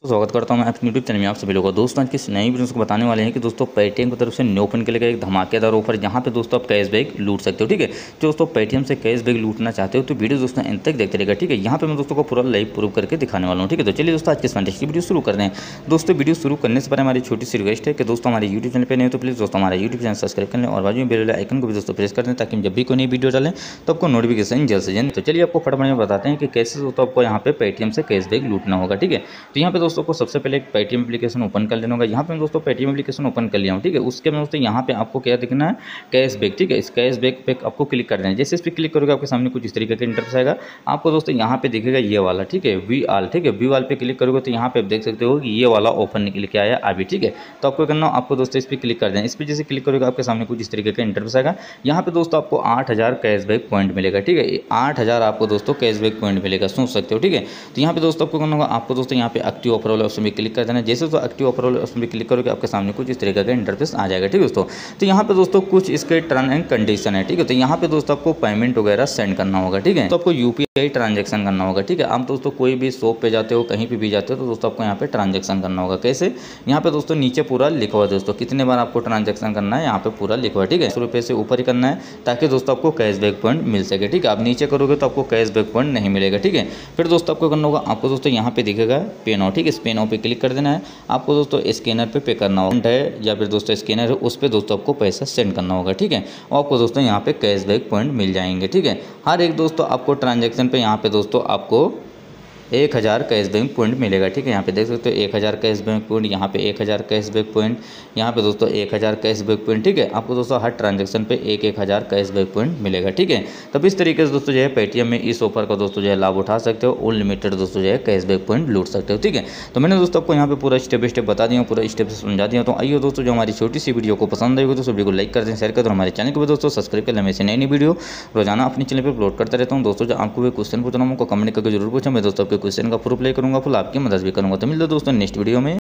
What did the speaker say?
स्वागत करता हूं मैं अपने यूट्यूब चैनल में आप सभी लोगों को। दोस्तों आज की इस नई वीडियो को बताने वाले हैं कि दोस्तों पेटीएम की तरफ से न्यू ओपन के लिए एक धमाकेदार ऑफर, जहां पे दोस्तों आप कैशबैक लूट सकते हो। ठीक है, जो दोस्तों पेटीएम से कैशबैक लूटना चाहते हो तो वीडियो दोस्तों अंत तक देखते रहेगा। ठीक है, यहाँ पे मैं दोस्तों को पूरा लाइव प्रूव करके दिखाने वाला हूँ। ठीक है, तो चलिए दोस्तों आज की फैंटास्टिक वीडियो शुरू कर रहे हैं। दोस्तों वीडियो शुरू करने से पहले हमारी छोटी सी रिक्वेस्ट है कि दोस्तों हमारे यूट्यूब चैनल पर नहीं हो तो प्लीज़ दोस्तों हमारा यूट्यूब चैनल सब्सक्राइब कर लें और बाजू में बेल आइकन को भी दोस्तों प्रेस कर दें, ताकि हम जब भी कोई नई वीडियो डालें तो आपको नोटिफिकेशन जल्द से जल्द। तो चलिए आपको फटाफट में बताते हैं कि कैसे दोस्तों आपको यहाँ पे पेटीएम से कैशबैक लूटना होगा। ठीक है, तो यहाँ पे दोस्तों को सबसे पहले पेटीएम एप्लीकेशन ओपन कर लेना होगा। यहाँ पे मैं दोस्तों पेटीएम एप्लीकेशन ओपन कर लिया हूँ। ठीक है, उसके में दोस्तों यहाँ पे आपको क्या दिखना है, कैशबैक। ठीक है, इस कैशबैक पे आपको क्लिक कर देना है। जैसे इस पर क्लिक करोगे आपके सामने कुछ इस तरीके का इंटरफेस आएगा। आपको दोस्तों यहाँ पे दिखेगा ये वाला, ठीक है, वी आल। ठीक है, वी आल पे क्लिक करोगे तो यहाँ पे आप देख सकते हो कि ये वाला ऑफर निकल के आया अभी। ठीक है, तो आपको करना आपको दोस्तों इस पर क्लिक कर देना। इस पर जैसे क्लिक करोगे आपके सामने कुछ इस तरीके का इंटरफेस आएगा। यहाँ पे दोस्तों आपको 8000 कैशबैक पॉइंट मिलेगा। ठीक है, 8000 आपको दोस्तों कैशबैक पॉइंट मिलेगा, सोच सकते हो। ठीक है, तो यहाँ पे दोस्तों आपको करना होगा, आपको दोस्तों यहाँ पे एक्टिव ऑफर वाले ऑप्शन में क्लिक कर देना। जैसे दोस्तों एक्टिव ऑफर वाले ऑप्शन में क्लिक करोगे आपके सामने कुछ इस तरीके का इंटरफेस आ जाएगा। ठीक है दोस्तों, तो यहाँ पे दोस्तों कुछ इसके टर्म एंड कंडीशन है। ठीक है, तो यहाँ पे दोस्तों आपको पेमेंट वगैरह सेंड करना होगा। ठीक है, तो आपको यूपीआई ट्रांजैक्शन करना होगा। ठीक है, आप दोस्तों कोई भी शॉप पे जाते हो, कहीं पे भी जाते हो तो दोस्तों आपको यहाँ पे ट्रांजैक्शन करना होगा। कैसे, यहाँ पे दोस्तों नीचे पूरा लिखा हुआ है दोस्तों कितने बार आपको ट्रांजैक्शन करना है, यहाँ पे पूरा लिखा हुआ है। ठीक है, 100 रुपये से ऊपर ही करना है ताकि दोस्तों आपको कैशबैक पॉइंट मिल सके। ठीक है, आप नीचे करोगे तो आपको कैशबैक पॉइंट नहीं मिलेगा। ठीक है, फिर दोस्तों आपको करना होगा, आपको दोस्तों यहाँ पे दिखेगा पे नाउ। ठीक है, इस पे नाउ पे क्लिक कर देना है। आपको दोस्तों स्कैनर पे करना होगा है, या फिर दोस्तों स्कैनर है उस पर दोस्तों आपको पैसा सेंड करना होगा। ठीक है, और आपको दोस्तों यहाँ पे कैशबैक पॉइंट मिल जाएंगे। ठीक है, हर एक दोस्तों आपको ट्रांजैक्शन पे यहाँ पे दोस्तों आपको 1000 कैशबैक पॉइंट मिलेगा। ठीक है, यहाँ पे देख सकते हो 1000 कैशबैक पॉइंट, यहाँ पे 1000 कैशबैक पॉइंट, यहाँ पे दोस्तों 1000 कैशबैक पॉइंट। ठीक है, आपको दोस्तों हर ट्रांजैक्शन पे 1000 कैशबैक पॉइंट मिलेगा। ठीक है, तब इस तरीके से दोस्तों जो है पेटीएम में इस ऑफर का दोस्तों जो है लाभ उठा सकते हो, अनलिमिटेड दोस्तों जो है कैशबैक पॉइंट लूट सकते हो। ठीक है, तो मैंने दोस्तों आपको यहाँ पे पूरा स्टेप बाय स्टेप बता दिया, पूरा स्टेप से समझा दिया। तो आइए दोस्तों, जो हमारी छोटी सी वीडियो को पसंद आई हो तो वीडियो को लाइक कर दें, शेयर कर दें, हमारे चैनल को भी दोस्तों सब्सक्राइब कर लें। मैं नई वीडियो रोजाना अपने चैनल पर अपलोड करता रहता हूँ। दोस्तों जो आपको भी क्वेश्चन पूछना हो कमेंट करके जरूर पूछा, मैं दोस्तों आपके क्वेश्चन का प्रूफ प्ले करूँगा, फुल आपकी मदद भी करूँगा। तो मिलते हैं दोस्तों नेक्स्ट वीडियो में।